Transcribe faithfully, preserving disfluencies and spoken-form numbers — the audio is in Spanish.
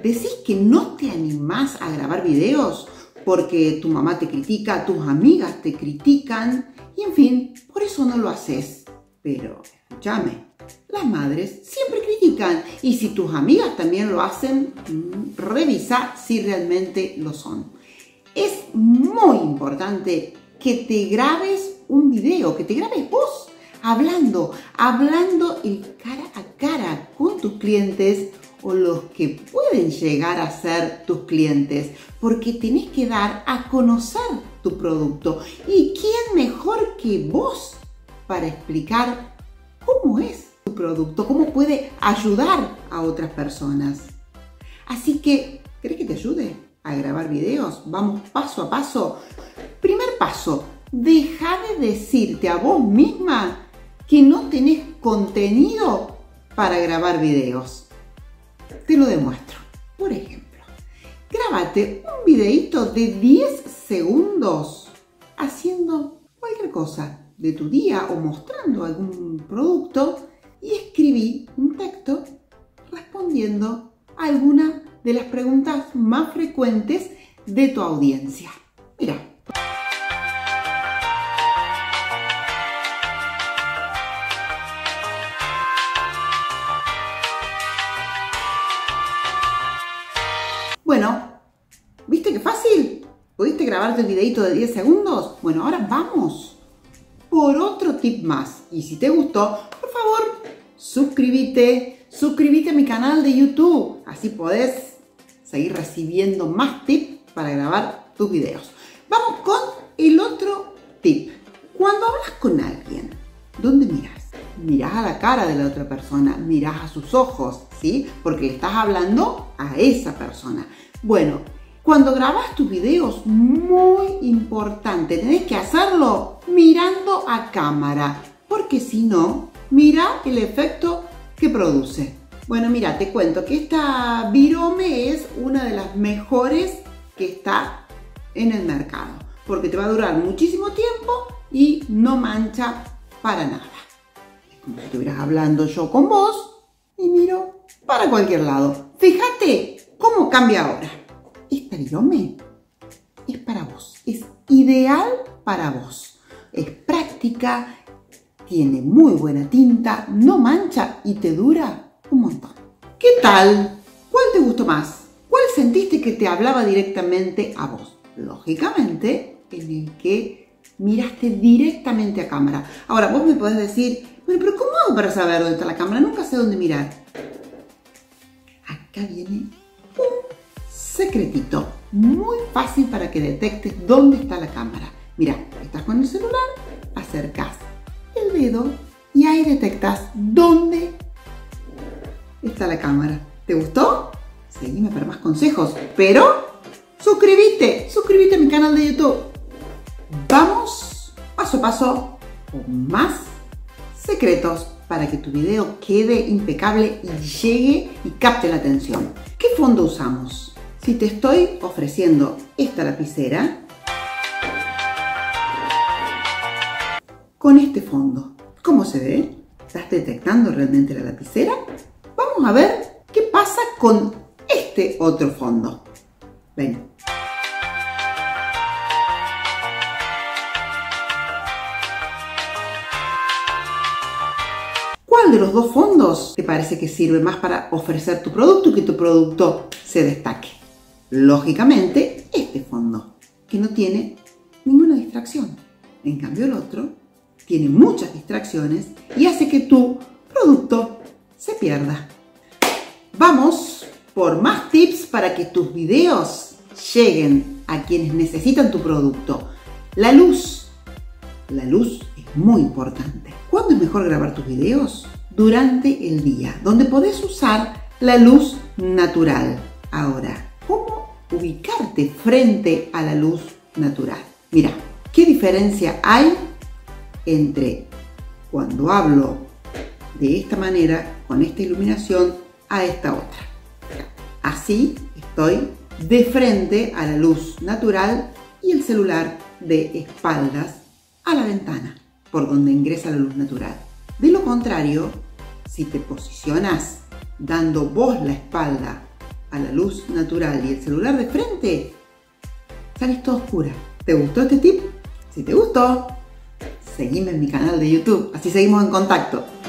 ¿Decís que no te animás a grabar videos porque tu mamá te critica, tus amigas te critican y en fin, por eso no lo haces? Pero escúchame, las madres siempre critican y si tus amigas también lo hacen, revisa si realmente lo son. Es muy importante que te grabes un video, que te grabes vos hablando, hablando el cara a cara con tus clientes o los que pueden llegar a ser tus clientes, porque tenés que dar a conocer tu producto. ¿Y quién mejor que vos para explicar cómo es tu producto, cómo puede ayudar a otras personas? Así que, ¿querés que te ayude a grabar videos? Vamos paso a paso. Primer paso, deja de decirte a vos misma que no tenés contenido para grabar videos. Te lo demuestro. Por ejemplo, grábate un videito de diez segundos haciendo cualquier cosa de tu día o mostrando algún producto y escribí un texto respondiendo a alguna de las preguntas más frecuentes de tu audiencia. Mira. Bueno, ¿viste qué fácil? ¿Pudiste grabarte el videito de diez segundos? Bueno, ahora vamos por otro tip más. Y si te gustó, por favor, suscríbete, suscríbete a mi canal de YouTube. Así podés seguir recibiendo más tips para grabar tus videos. Vamos con el otro tip. Cuando hablas con alguien, ¿dónde miras? Mirás a la cara de la otra persona, mirás a sus ojos, ¿sí? Porque le estás hablando a esa persona. Bueno, cuando grabas tus videos, muy importante, tenés que hacerlo mirando a cámara, porque si no, mira el efecto que produce. Bueno, mira, te cuento que esta Virome es una de las mejores que está en el mercado, porque te va a durar muchísimo tiempo y no mancha para nada. Como si estuvieras hablando yo con vos y miro para cualquier lado. Fíjate cómo cambia ahora. Esta Virome es para vos, es ideal para vos. Es práctica, tiene muy buena tinta, no mancha y te dura un montón. ¿Qué tal? ¿Cuál te gustó más? ¿Cuál sentiste que te hablaba directamente a vos? Lógicamente, en el que miraste directamente a cámara. Ahora, vos me podés decir, bueno, pero ¿cómo hago para saber dónde está la cámara? Nunca sé dónde mirar. Acá viene un secretito muy fácil para que detectes dónde está la cámara. Mira, estás con el celular, acercás el dedo y ahí detectas dónde está la cámara. ¿Te gustó? Seguime para más consejos, pero suscríbete, suscríbete a mi canal de YouTube. Vamos paso a paso con más secretos para que tu video quede impecable y llegue y capte la atención. ¿Qué fondo usamos? Si te estoy ofreciendo esta lapicera con este fondo, ¿cómo se ve? ¿Estás detectando realmente la lapicera? Vamos a ver qué pasa con este otro fondo. Ven. ¿Cuál de los dos fondos te parece que sirve más para ofrecer tu producto y que tu producto se destaque? Lógicamente, este fondo, que no tiene ninguna distracción. En cambio, el otro tiene muchas distracciones y hace que tu producto se pierda. Vamos por más tips para que tus videos lleguen a quienes necesitan tu producto. La luz. La luz es muy importante. ¿Cuándo es mejor grabar tus videos? Durante el día, donde podés usar la luz natural. Ahora, ¿cómo ubicarte frente a la luz natural? Mira, ¿qué diferencia hay entre cuando hablo de esta manera, con esta iluminación, a esta otra? Así estoy de frente a la luz natural y el celular de espaldas a la ventana, por donde ingresa la luz natural. De lo contrario, si te posicionas dando vos la espalda a la luz natural y el celular de frente, sales toda oscura. ¿Te gustó este tip? Si te gustó, seguime en mi canal de YouTube, así seguimos en contacto.